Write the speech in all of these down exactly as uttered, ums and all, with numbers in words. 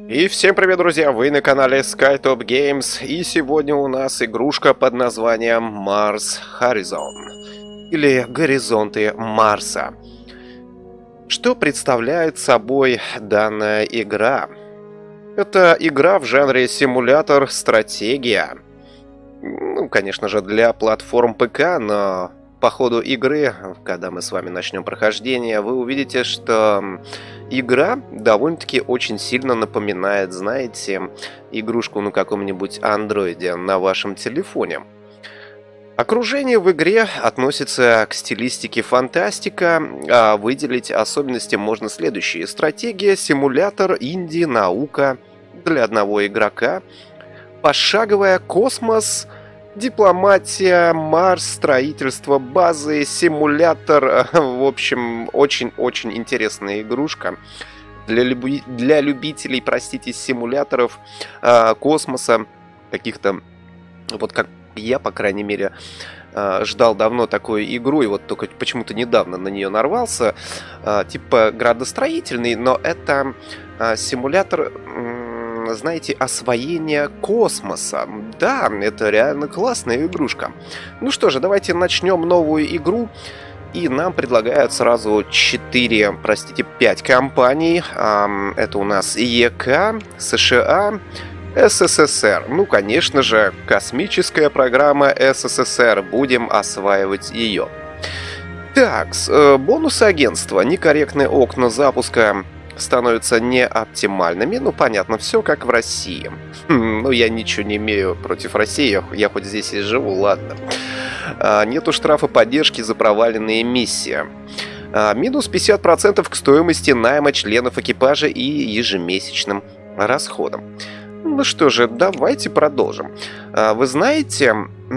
И всем привет, друзья! Вы на канале SkyTop Games, и сегодня у нас игрушка под названием Mars Horizon, или Горизонты Марса. Что представляет собой данная игра? Это игра в жанре симулятор-стратегия. Ну, конечно же, для платформ ПК, но по ходу игры, когда мы с вами начнем прохождение, вы увидите, что игра довольно-таки очень сильно напоминает, знаете, игрушку на каком-нибудь андроиде на вашем телефоне. Окружение в игре относится к стилистике фантастика, а выделить особенности можно следующие: стратегия, симулятор, инди, наука для одного игрока, пошаговая, космос, дипломатия, Марс, строительство базы, симулятор. В общем, очень-очень интересная игрушка. Для, люби... для любителей, простите, симуляторов, э, космоса, каких-то, вот как я, по крайней мере, э, ждал давно такую игру, и вот только почему-то недавно на нее нарвался. Э, типа градостроительный, но это э, симулятор... Э, знаете, освоение космоса. Да, это реально классная игрушка. Ну что же, давайте начнем новую игру. И нам предлагают сразу четыре, простите, пять компаний. Это у нас ЕК, США, СССР. Ну, конечно же, космическая программа СССР. Будем осваивать ее. Так, бонусы агентства. Некорректные окна запуска становятся неоптимальными. Ну, понятно, все как в России. Хм, ну, я ничего не имею против России, я, я хоть здесь и живу, ладно. А, нету штрафа поддержки за проваленные миссии. А, минус пятьдесят процентов к стоимости найма членов экипажа и ежемесячным расходам. Ну что же, давайте продолжим. А, вы знаете,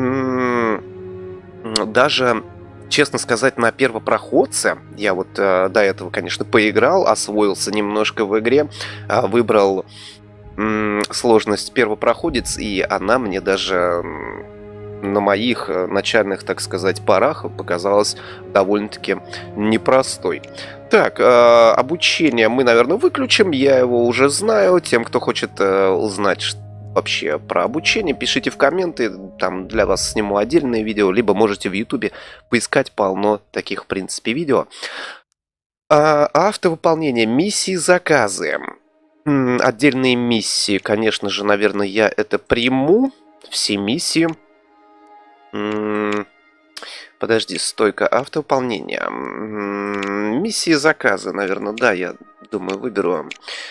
даже... Честно сказать, на первопроходце, я вот э, до этого, конечно, поиграл, освоился немножко в игре, э, выбрал э, сложность первопроходец, и она мне даже э, на моих начальных, так сказать, порах показалась довольно-таки непростой. Так, э, обучение мы, наверное, выключим, я его уже знаю. Тем, кто хочет э, узнать, что вообще про обучение, пишите в комменты, там для вас сниму отдельное видео, либо можете в ютубе поискать, полно таких, в принципе, видео. А, автовыполнение, миссии, заказы. М-м, отдельные миссии, конечно же, наверное, я это приму. Все миссии. М-м, подожди, стойка автовыполнения. М-м, миссии, заказы, наверное, да, я думаю, выберу.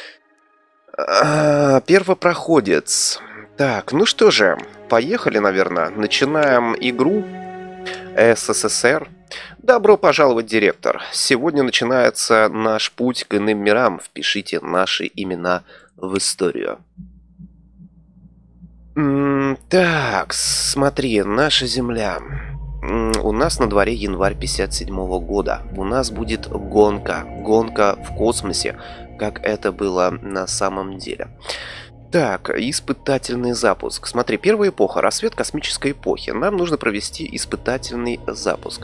Первопроходец. Так, ну что же, поехали, наверное. Начинаем игру. СССР. Добро пожаловать, директор. Сегодня начинается наш путь к иным мирам. Впишите наши имена в историю. М-м, так, смотри, наша Земля. М-м, у нас на дворе январь пятьдесят седьмого года. У нас будет гонка. Гонка в космосе, как это было на самом деле. Так, испытательный запуск. Смотри, первая эпоха, рассвет космической эпохи. Нам нужно провести испытательный запуск.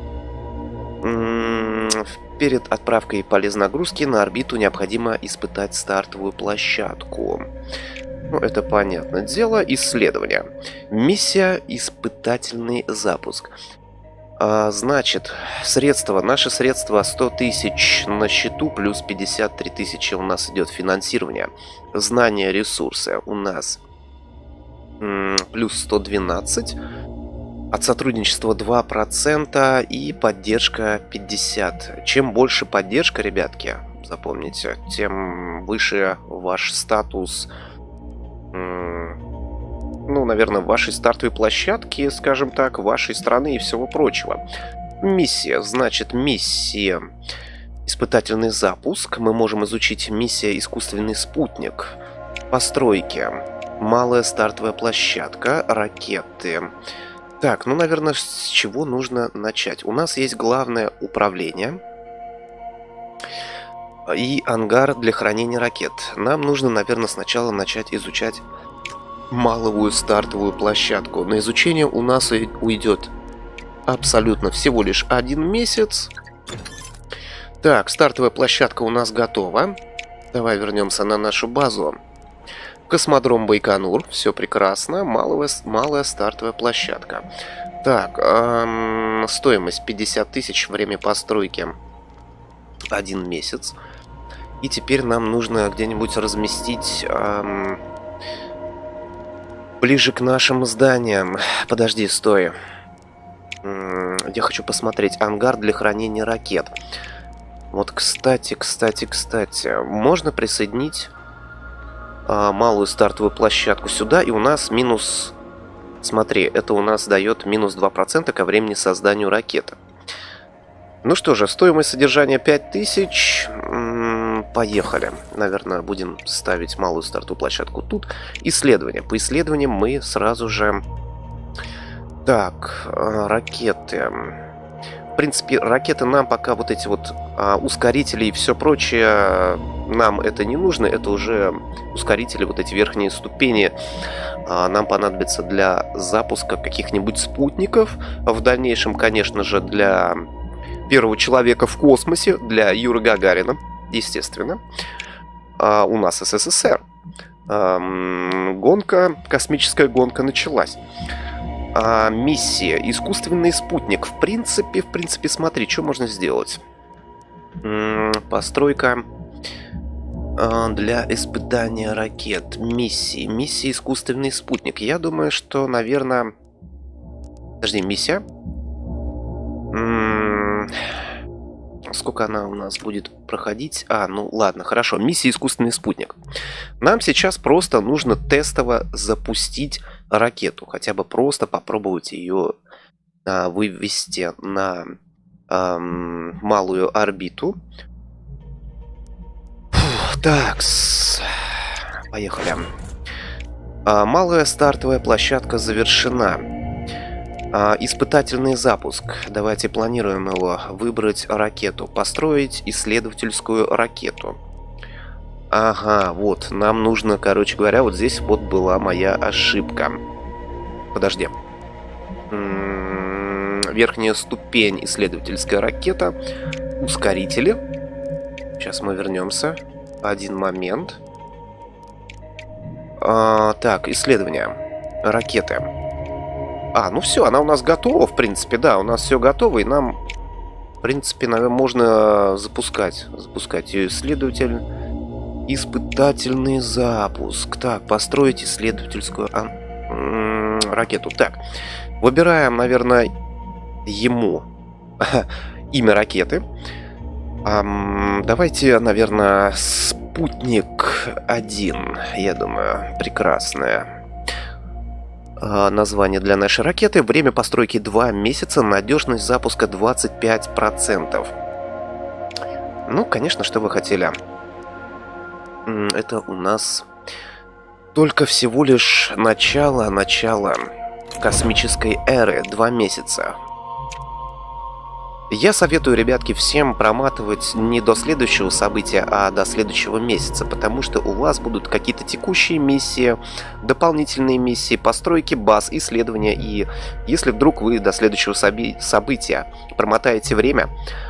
Перед отправкой полезнагрузки на орбиту необходимо испытать стартовую площадку. Ну, это понятное дело. Исследование. Миссия испытательный запуск. А, значит, средства, наши средства сто тысяч на счету, плюс пятьдесят три тысячи у нас идет финансирование. Знания, ресурсы у нас м, плюс сто двенадцать. От сотрудничества два процента и поддержка пятьдесят. Чем больше поддержка, ребятки, запомните, тем выше ваш статус. М, ну, наверное, вашей стартовой площадки, скажем так, вашей страны и всего прочего. Миссия, значит, миссия. Испытательный запуск. Мы можем изучить миссия искусственный спутник. Постройки. Малая стартовая площадка. Ракеты. Так, ну, наверное, с чего нужно начать? У нас есть главное управление и ангар для хранения ракет. Нам нужно, наверное, сначала начать изучать малую стартовую площадку. На изучение у нас уйдет абсолютно всего лишь один месяц. Так, стартовая площадка у нас готова. Давай вернемся на нашу базу. Космодром Байконур. Все прекрасно. Малая, малая стартовая площадка. Так, эм, стоимость пятьдесят тысяч, время постройки один месяц. И теперь нам нужно где-нибудь разместить эм, ближе к нашим зданиям. Подожди, стой. М, Я хочу посмотреть ангар для хранения ракет. Вот, кстати, кстати, кстати, можно присоединить а, малую стартовую площадку сюда, и у нас минус... Смотри, это у нас дает минус два процента ко времени созданию ракеты. Ну что же, стоимость содержания пять тысяч. М-м, поехали. Наверное, будем ставить малую стартовую площадку тут. Исследования. По исследованиям мы сразу же... Так, а, ракеты... В принципе, ракеты нам пока вот эти вот а, ускорители и все прочее, нам это не нужно. Это уже ускорители, вот эти верхние ступени а, нам понадобятся для запуска каких-нибудь спутников. В дальнейшем, конечно же, для первого человека в космосе, для Юры Гагарина, естественно. А, у нас СССР. А, гонка, космическая гонка началась. А, миссия. Искусственный спутник. В принципе, в принципе, смотри, что можно сделать. М-м, постройка а, для испытания ракет. Миссии. Миссия искусственный спутник. Я думаю, что, наверное... Подожди, миссия? М-м, сколько она у нас будет проходить? А, ну ладно, хорошо. Миссия искусственный спутник. Нам сейчас просто нужно тестово запустить ракету, хотя бы просто попробовать ее а, вывести на а, малую орбиту. Фух, так, поехали. А, малая стартовая площадка завершена. А, испытательный запуск. Давайте планируем его. Выбрать ракету. Построить исследовательскую ракету. Ага, вот, нам нужно, короче говоря, вот здесь вот была моя ошибка. Подожди. М-м, верхняя ступень, исследовательская ракета. Ускорители. Сейчас мы вернемся. Один момент. А, так, исследование. Ракеты. А, ну все, она у нас готова, в принципе, да, у нас все готово, и нам, в принципе, наверное, можно запускать. Запускать ее исследователь. Испытательный запуск. Так, построить исследовательскую а, м, ракету. Так, выбираем, наверное, ему имя ракеты. А, давайте, наверное, спутник один. Я думаю, прекрасное а, название для нашей ракеты. Время постройки два месяца. Надежность запуска двадцать пять процентов. Ну, конечно, что вы хотели. Это у нас только всего лишь начало, начало космической эры. Два месяца. Я советую, ребятки, всем проматывать не до следующего события, а до следующего месяца, потому что у вас будут какие-то текущие миссии, дополнительные миссии, постройки баз, исследования. И если вдруг вы до следующего события промотаете время,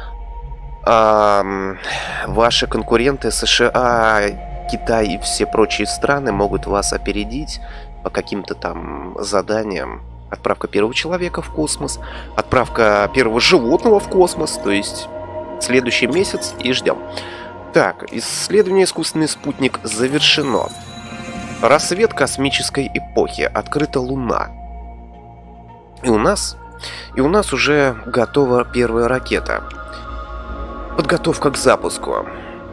А, ваши конкуренты США, Китай и все прочие страны могут вас опередить по каким-то там заданиям. Отправка первого человека в космос, отправка первого животного в космос. То есть следующий месяц и ждем. Так, исследование искусственный спутник завершено. Рассвет космической эпохи. Открыта Луна. И у нас, и у нас уже готова первая ракета. Подготовка к запуску.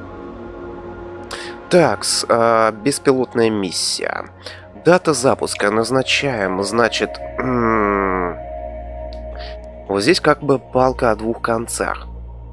Так, э, беспилотная миссия. Дата запуска назначаем, значит, м-м, вот здесь как бы палка о двух концах.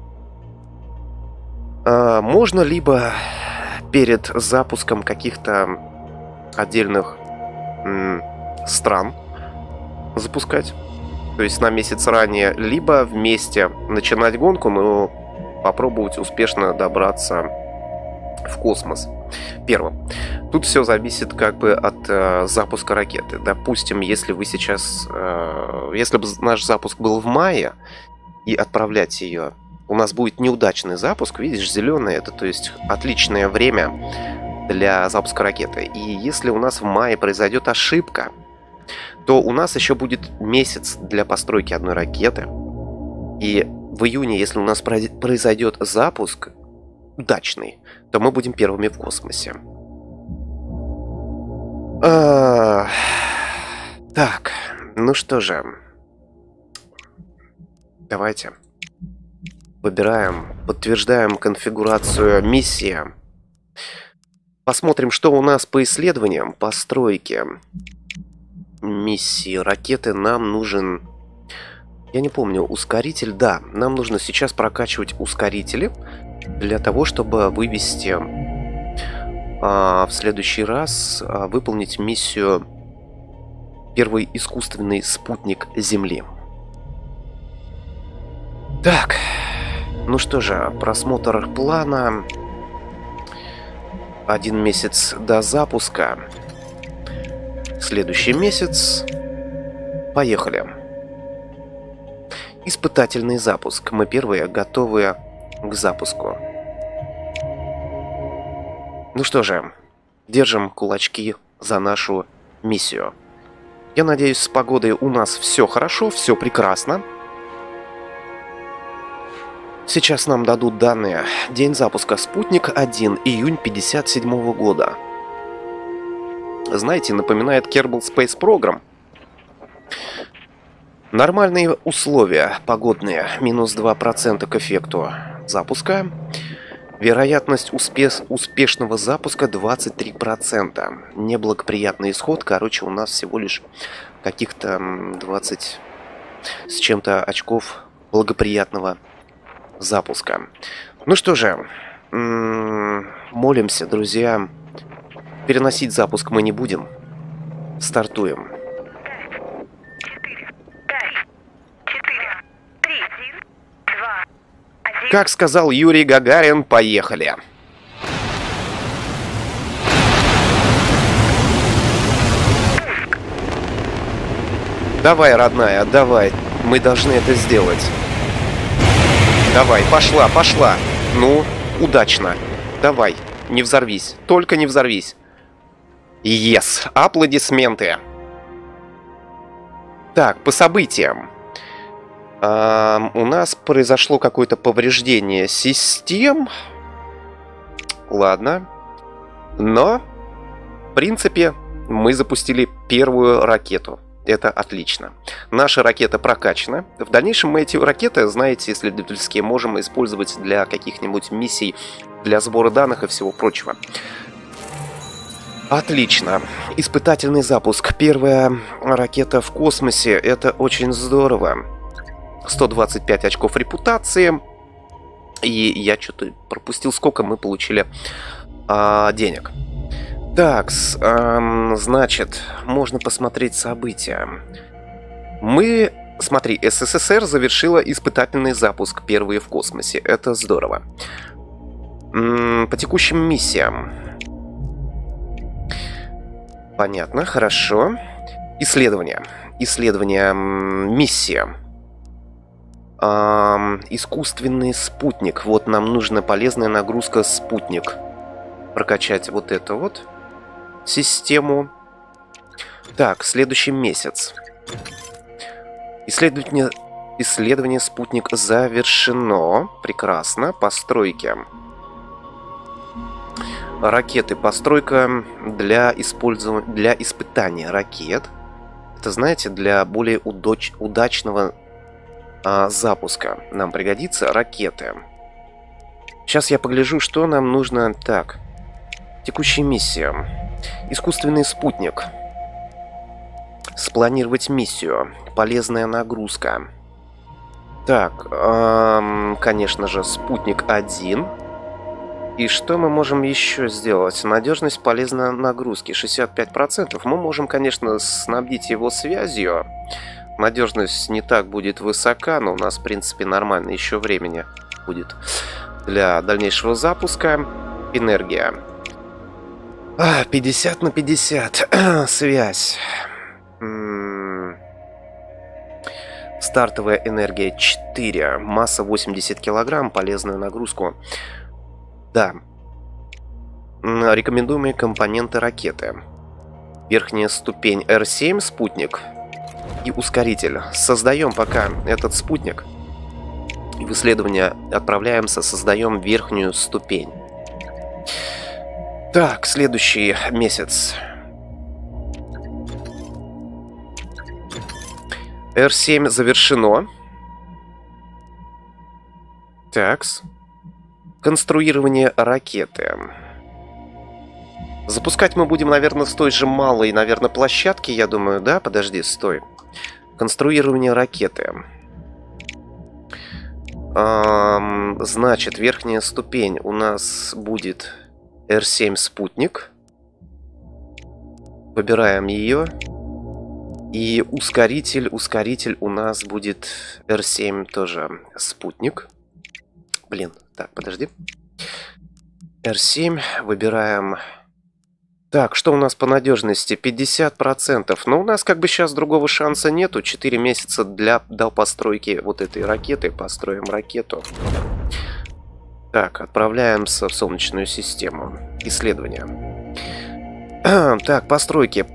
Э, можно либо перед запуском каких-то отдельных м, стран запускать, то есть на месяц ранее, либо вместе начинать гонку, но попробовать успешно добраться в космос первым. Тут все зависит как бы от э, запуска ракеты. Допустим, если вы сейчас... Э, если бы наш запуск был в мае, и отправлять ее у нас будет неудачный запуск, видишь, зеленый, это то есть отличное время для запуска ракеты. И если у нас в мае произойдет ошибка, то у нас еще будет месяц для постройки одной ракеты. И в июне, если у нас произойдет запуск удачный, то мы будем первыми в космосе. А... Так, ну что же. Давайте. Выбираем, подтверждаем конфигурацию миссии. Посмотрим, что у нас по исследованиям, постройке миссии ракеты. Нам нужен, я не помню, ускоритель. Да, нам нужно сейчас прокачивать ускорители для того, чтобы вывести а, в следующий раз а, выполнить миссию «Первый искусственный спутник Земли». Так, ну что же, просмотр плана. Один месяц до запуска. Следующий месяц. Поехали. Испытательный запуск. Мы первые готовы к запуску. Ну что же, держим кулачки за нашу миссию. Я надеюсь, с погодой у нас все хорошо, все прекрасно. Сейчас нам дадут данные. День запуска «Спутник один», июнь пятьдесят седьмого года. Знаете, напоминает Kerbal Space Program. Нормальные условия погодные. минус два процента к эффекту запуска. Вероятность успеш... успешного запуска двадцать три процента. Неблагоприятный исход. Короче, у нас всего лишь каких-то двадцать с чем-то очков благоприятного запуска. Ну что же, молимся, друзья. Переносить запуск мы не будем. Стартуем. Как сказал Юрий Гагарин, поехали. Давай, родная, давай. Мы должны это сделать. Давай, пошла, пошла. Ну, удачно. Давай, не взорвись. Только не взорвись. Yes, аплодисменты. Так, по событиям. А, у нас произошло какое-то повреждение систем. Ладно. Но, в принципе, мы запустили первую ракету. Это отлично. Наша ракета прокачана. В дальнейшем мы эти ракеты, знаете, исследовательские, можем использовать для каких-нибудь миссий, для сбора данных и всего прочего. Отлично. Испытательный запуск. Первая ракета в космосе. Это очень здорово. сто двадцать пять очков репутации. И я что-то пропустил, сколько мы получили а, денег. Так, эм, значит, можно посмотреть события. Мы, смотри, СССР завершила испытательный запуск, первые в космосе. Это здорово. М-м, по текущим миссиям. Понятно, хорошо. Исследование. Исследование, миссия. Эм, искусственный спутник. Вот нам нужна полезная нагрузка спутник. Прокачать вот это вот. Систему. Так, следующий месяц. Исследование, исследование спутник завершено. Прекрасно. Постройки. Ракеты. Постройка для использования, для испытания ракет. Это, знаете, для более удач, удачного а, запуска нам пригодится ракеты. Сейчас я погляжу, что нам нужно. Так. Текущая миссия. Искусственный спутник. Спланировать миссию. Полезная нагрузка. Так, эм, конечно же, спутник один. И что мы можем еще сделать? Надежность полезной нагрузки шестьдесят пять процентов. Мы можем, конечно, снабдить его связью. Надежность не так будет высока, но у нас, в принципе, нормально. Еще времени будет для дальнейшего запуска. Энергия. А, пятьдесят на пятьдесят. Связь. М-м- Стартовая энергия четыре. Масса восемьдесят килограмм. Полезную нагрузку. Да. Рекомендуемые компоненты ракеты. Верхняя ступень эр семь, спутник и ускоритель. Создаем пока этот спутник. И в исследование отправляемся, создаем верхнюю ступень. Так, следующий месяц. эр семь завершено. Такс. Конструирование ракеты. Запускать мы будем, наверное, с той же малой, наверное, площадки, я думаю, да? Подожди, стой. Конструирование ракеты. Эм, значит, верхняя ступень у нас будет эр семь спутник. Выбираем ее. И ускоритель, ускоритель у нас будет эр семь тоже спутник. Блин, так, подожди. эр семь, выбираем... Так, что у нас по надежности? пятьдесят процентов. Но у нас как бы сейчас другого шанса нету. четыре месяца для, до постройки вот этой ракеты. Построим ракету. Так, отправляемся в Солнечную систему. Исследование. Так, постройки.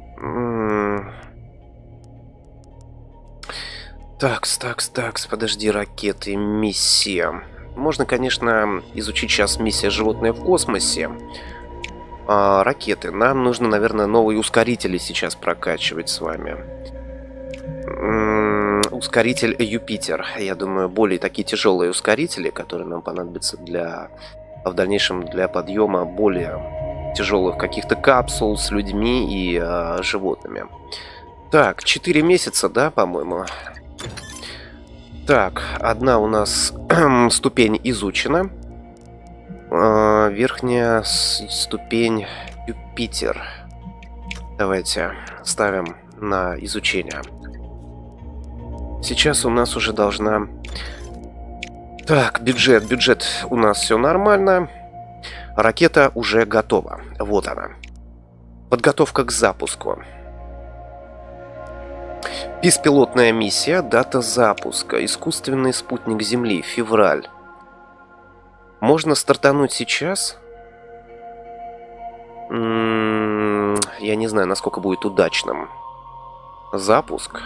Такс, такс, такс. Подожди, ракеты. Миссия. Можно, конечно, изучить сейчас миссия «Животные в космосе». А, ракеты. Нам нужно, наверное, новые ускорители сейчас прокачивать с вами. М-м, ускоритель Юпитер. Я думаю, более такие тяжелые ускорители, которые нам понадобятся для, в дальнейшем для подъема более тяжелых каких-то капсул с людьми и а, животными. Так, четыре месяца, да, по-моему? Так, одна у нас ступень изучена. Верхняя ступень Юпитер. Давайте ставим на изучение. Сейчас у нас уже должна... Так, бюджет. Бюджет у нас все нормально. Ракета уже готова. Вот она. Подготовка к запуску. Беспилотная миссия. Дата запуска. Искусственный спутник Земли. Февраль. Можно стартануть сейчас. М-м, я не знаю, насколько будет удачным запуск.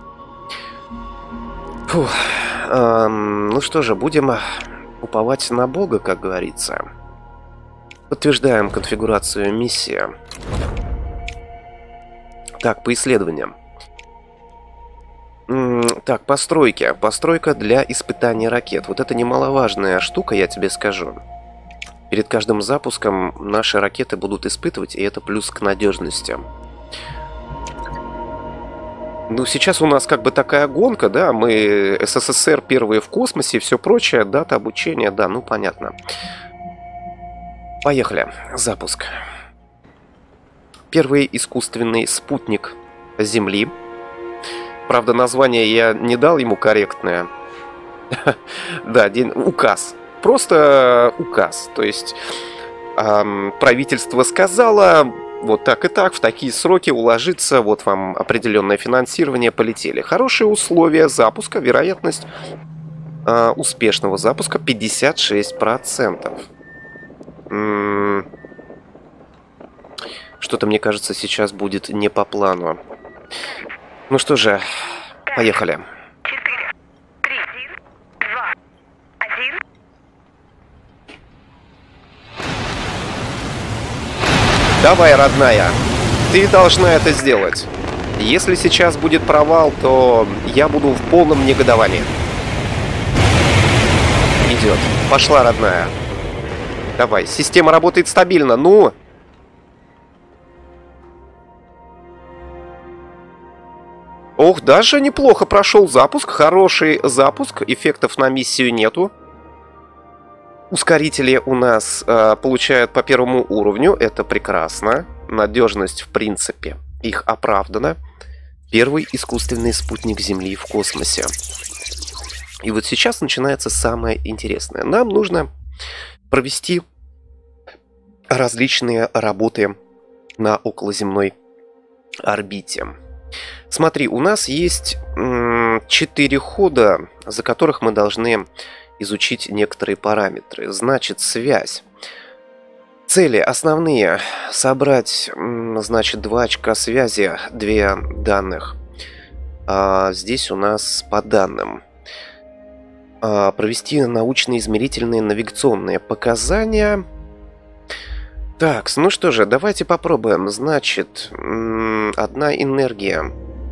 Фух. Эм, ну что же, будем уповать на Бога, как говорится. Подтверждаем конфигурацию миссии. Так, по исследованиям. Так, постройки. Постройка для испытания ракет. Вот это немаловажная штука, я тебе скажу. Перед каждым запуском наши ракеты будут испытывать, и это плюс к надежности. Ну, сейчас у нас как бы такая гонка, да, мы эс эс эс эр первые в космосе и все прочее, дата обучения, да, ну понятно. Поехали. Запуск. Первый искусственный спутник Земли. Правда, название я не дал ему корректное. Да, указ. Просто указ. То есть эм, правительство сказало, вот так и так, в такие сроки уложиться, вот вам определенное финансирование, полетели. Хорошие условия запуска, вероятность э, успешного запуска пятьдесят шесть процентов. М-м- Что-то, мне кажется, сейчас будет не по плану. Ну что же, поехали. четыре, три, два, один. Давай, родная, ты должна это сделать. Если сейчас будет провал, то я буду в полном негодовании. Идет. Пошла, родная. Давай, система работает стабильно, ну... Ох, даже неплохо прошел запуск, хороший запуск, эффектов на миссию нету. Ускорители у нас э, получают по первому уровню, это прекрасно. Надежность, в принципе, их оправдана. Первый искусственный спутник Земли в космосе. И вот сейчас начинается самое интересное. Нам нужно провести различные работы на околоземной орбите. Смотри, у нас есть м, четыре хода, за которых мы должны изучить некоторые параметры. Значит, связь. Цели основные. Собрать, значит, два очка связи, две данных. А здесь у нас по данным. А, провести научные измерительные навигационные показания. Так, ну что же, давайте попробуем. Значит, одна энергия.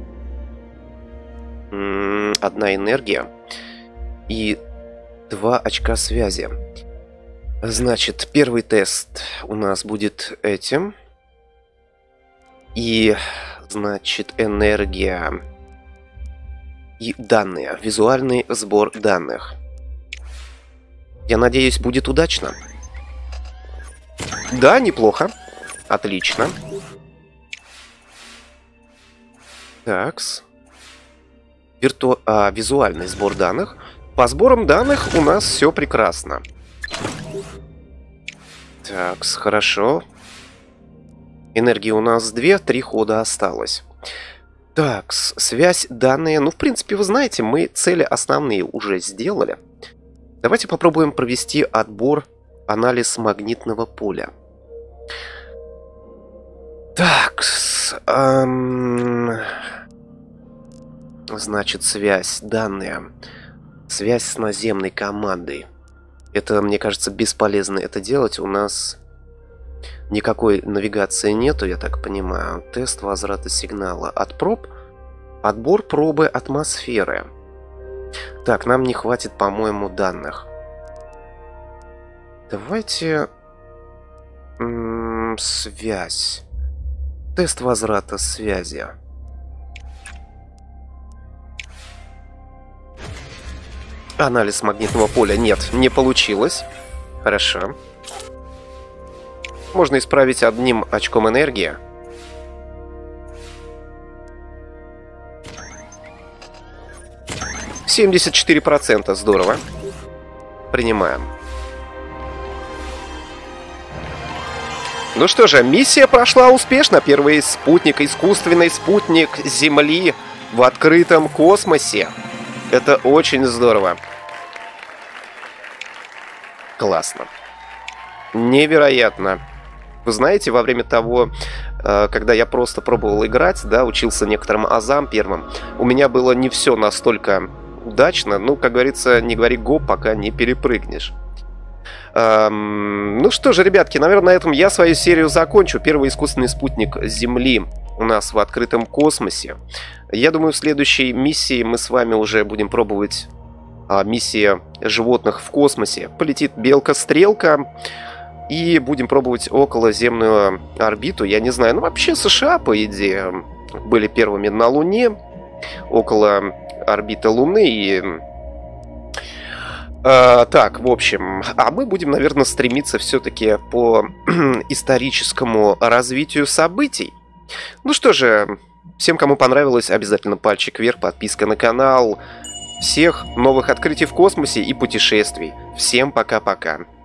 Одна энергия. И два очка связи. Значит, первый тест у нас будет этим. И, значит, энергия и данные. Визуальный сбор данных. Я надеюсь, будет удачно. Да, неплохо. Отлично. Такс. Вирту... А, визуальный сбор данных. По сборам данных у нас все прекрасно. Так, хорошо. Энергии у нас две, три хода осталось. Так, связь, данные. Ну, в принципе, вы знаете, мы цели основные уже сделали. Давайте попробуем провести отбор, анализ магнитного поля. Так, эм... значит, связь, данные. Связь с наземной командой. Это, мне кажется, бесполезно это делать. У нас никакой навигации нету, я так понимаю. Тест возврата сигнала от проб. Отбор пробы атмосферы. Так, нам не хватит, по-моему, данных. Давайте... М-м, связь. Тест возврата связи. Анализ магнитного поля. Нет, не получилось. Хорошо. Можно исправить одним очком энергии. семьдесят четыре процента. Здорово. Принимаем. Ну что же, миссия прошла успешно. Первый спутник, искусственный спутник Земли в открытом космосе. Это очень здорово. Классно. Невероятно. Вы знаете, во время того, когда я просто пробовал играть, да, учился некоторым азам первым, у меня было не все настолько удачно. Ну, как говорится, не говори гоп, пока не перепрыгнешь. Эм, ну что же, ребятки, наверное, на этом я свою серию закончу. Первый искусственный спутник Земли у нас в открытом космосе. Я думаю, в следующей миссии мы с вами уже будем пробовать а, миссия животных в космосе. Полетит белка-стрелка. И будем пробовать околоземную орбиту. Я не знаю, ну вообще США, по идее, были первыми на Луне. Около орбиты Луны. И... А, так, в общем, а мы будем, наверное, стремиться все-таки по историческому развитию событий. Ну что же, всем, кому понравилось, обязательно пальчик вверх, подписка на канал. Всех новых открытий в космосе и путешествий. Всем пока-пока.